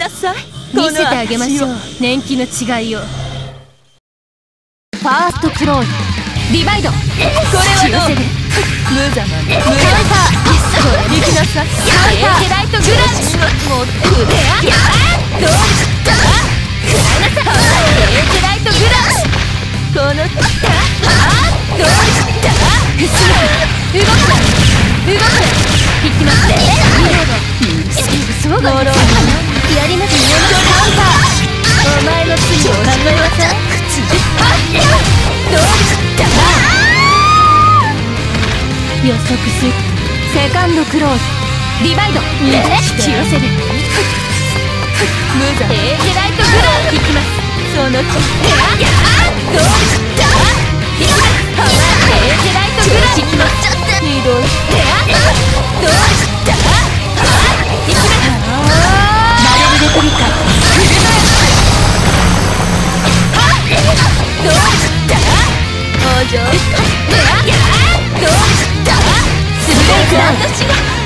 なさい。 見せてあげましょう、年季の違いを。ファーストクローズリバイド、これはどう？ 無様ね。 カウンター行きなさい。 エーテライトグラッシュ、 もう腕どうしたエーテライトグラッシュ、 このどうした後ろ動くな引きますね。そうだね、やりますね。カウンター、お前の罪を考えなさい。どうした予測するセカンドクローズリバイド、引き寄せる無様。 エーテライトグラー引きます。 その気。 どうした引きます。エーテライトグラー引きます。 ひどい。 どうした引きます。バレルレプリカどうしたお嬢。 どうしたスブレイクダウン